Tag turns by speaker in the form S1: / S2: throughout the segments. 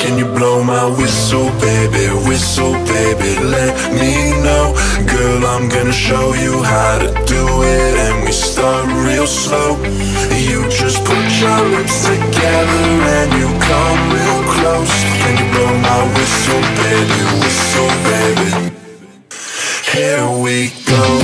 S1: Can you blow my whistle, baby, let me know. Girl, I'm gonna show you how to do it, and we start real slow. You just put your lips together and you come real close. Can you blow my whistle, baby, here we go.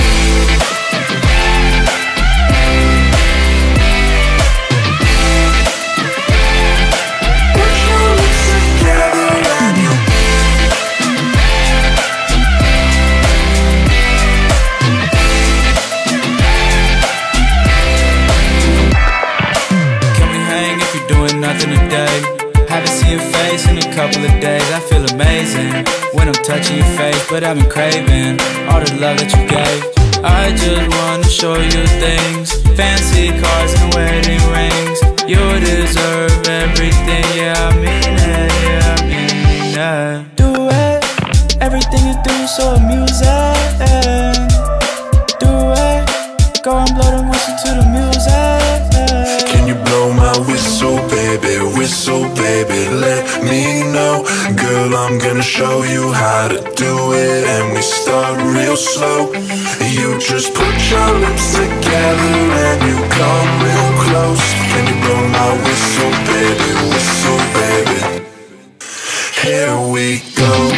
S2: Nothing today. Haven't seen your face in a couple of days. I feel amazing when I'm touching your face, but I've been craving all the love that you gave. I just wanna show you things, fancy cars and wedding rings. You deserve everything, yeah, I mean it, yeah, I mean it. Do it, everything you do so amusing. Do it, go and blow the whistle to the music.
S1: Can you blow my whistle, baby, let me know. Girl, I'm gonna show you how to do it, and we start real slow. You just put your lips together and you come real close. Can you blow my whistle, baby, here we go.